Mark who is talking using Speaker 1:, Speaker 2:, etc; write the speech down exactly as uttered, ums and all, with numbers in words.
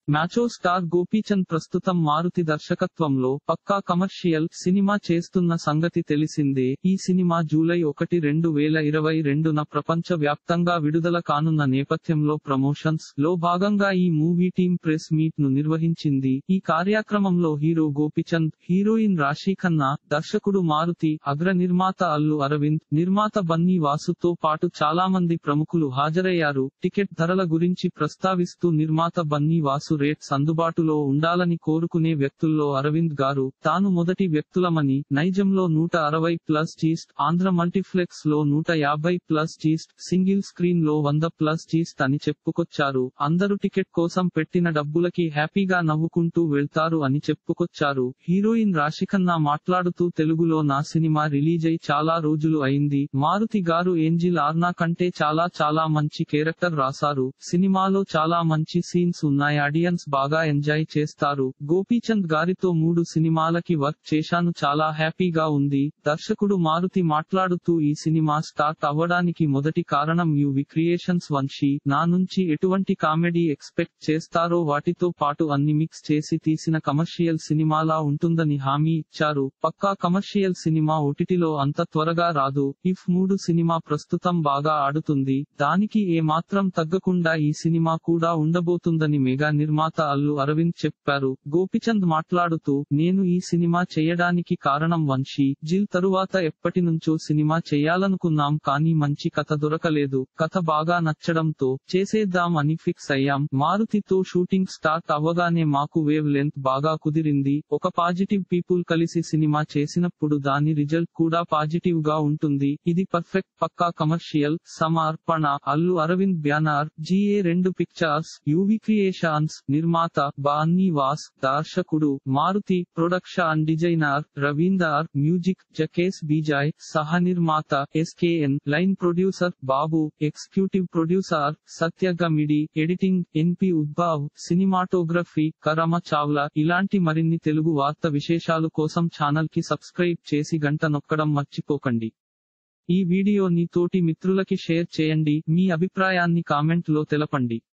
Speaker 1: మ్యాచో star Gopichand ప్రస్తుతం మారుతి దర్శకత్వంలో పక్కా commercial cinema చేస్తున్న సంగతి తెలిసిందే. ఈ సినిమా జూలై ఒకటి రెండు వేల ఇరవై రెండున ప్రపంచ వ్యాప్తంగా విడుదల కానున్న నేపథ్యంలో ప్రమోషన్స్ లో భాగంగా ఈ మూవీ టీం ప్రెస్ మీట్ ను నిర్వహించింది. ఈ కార్యక్రమంలో హీరో గోపీచంద్, హీరోయిన్ రాశీ ఖన్నా, దర్శకుడు మారుతి, అగ్ర నిర్మాత అల్లు అరవింద్, నిర్మాత బన్నీ వాసుతో పాటు చాలా మంది ప్రముఖులు హాజరయ్యారు. టికెట్ ధరల గురించి ప్రస్తావిస్తూ నిర్మాత బన్నీ వాసు రేట్స్ అందుబాటులో ఉండాలని కోరుకునే వ్యక్తుల్లో అరవింద్ గారు తాను మొదటి వ్యక్తులమని, నైజంలో నూట అరవై ప్లస్ చీస్ట్, ఆంధ్ర మల్టీప్లెక్స్ లో నూట యాభై ప్లస్ చీస్ట్, సింగిల్ స్క్రీన్ లో వంద ప్లస్ చీస్ట్ అని చెప్పుకొచ్చారు. అందరూ టికెట్ కోసం పెట్టిన డబ్బులకి హ్యాపీగా నవ్వుకుంటూ వెళ్తారు అని చెప్పుకొచ్చారు. హీరోయిన్ రాశిఖన్నా మాట్లాడుతూ తెలుగులో నా సినిమా రిలీజ్ అయి చాలా రోజులు అయింది. మారుతి గారు ఏంజిల్ ఆర్నా కంటే చాలా చాలా మంచి కేరెక్టర్ రాశారు. సినిమాలో చాలా మంచి సీన్స్ ఉన్నాయి. ఆడియన్స్ బాగా ఎంజాయ్ చేస్తారు. గోపీచంద్ గారితో మూడు సినిమాలకి వర్క్ చేశాను. చాలా హ్యాపీగా ఉంది. దర్శకుడు మారుతి మాట్లాడుతూ ఈ సినిమా స్టార్ట్ అవ్వడానికి మొదటి కారణం యువి క్రియేషన్స్ వంశీ నా నుంచి ఎటువంటి కామెడీ ఎక్స్పెక్ట్ చేస్తారో వాటితో పాటు అన్ని మిక్స్ చేసి తీసిన కమర్షియల్ సినిమాలా ఉంటుందని హామీ ఇచ్చారు. పక్కా కమర్షియల్ సినిమా ఓటీటీలో అంత త్వరగా రాదు. ఇఫ్ మూడు సినిమా ప్రస్తుతం బాగా ఆడుతుంది. దానికి ఏ మాత్రం తగ్గకుండా ఈ సినిమా కూడా ఉండబోతుందని మెగా నిర్మాత అల్లు అరవింద్ చెప్పారు. గోపీచంద్ మాట్లాడుతూ నేను ఈ సినిమా చేయడానికి కారణం వంశీ, జిల్ తరువాత ఎప్పటినుంచో సినిమా చేయాలనుకున్నాం కానీ మంచి కథ దొరకలేదు. కథ బాగా నచ్చడంతో చేసేద్దాం అని ఫిక్స్ అయ్యాం. మారుతితో షూటింగ్ స్టార్ట్ అవ్వగానే మాకు వేవ్ లెంత్ బాగా కుదిరింది. ఒక పాజిటివ్ పీపుల్ కలిసి సినిమా చేసినప్పుడు దాని రిజల్ట్ కూడా పాజిటివ్ గా ఉంటుంది. ఇది పర్ఫెక్ట్ పక్కా కమర్షియల్. సమర్పణ అల్లు అరవింద్ బ్యానర్ జిఏ రెండు పిక్చర్స్ యువి క్రియేషన్స్ నిర్మాత బన్నీ వాస్ దర్శకుడు Maruthi production designer Ravinder music Jakes Bejoy సహ నిర్మాత SKN line producer Babu executive producer Satya Gamidi editing NP Udbhav cinematography Karam Chawla. ఇలాంటి మరిన్ని తెలుగు వార్త విశేషాలు కోసం ఛానల్ కి సబ్స్క్రైబ్ చేసి గంట నొక్కడం మర్చిపోకండి. ఈ వీడియోని తోటి మిత్రులకి షేర్ చేయండి. మీ అభిప్రాయాన్ని కామెంట్ లో తెలపండి.